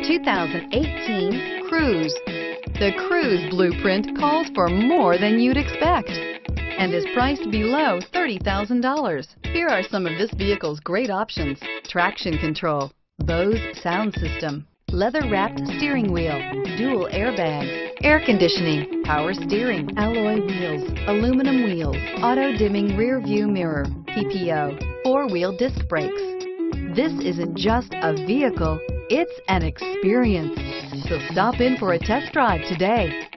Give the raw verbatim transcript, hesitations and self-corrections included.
two thousand eighteen Cruze. The Cruze blueprint calls for more than you'd expect and is priced below thirty thousand dollars. Here are some of this vehicle's great options: traction control, Bose sound system, leather-wrapped steering wheel, dual airbags, air conditioning, power steering, alloy wheels, aluminum wheels, auto-dimming rear view mirror, P P O, four-wheel disc brakes. This isn't just a vehicle, it's an experience. So stop in for a test drive today.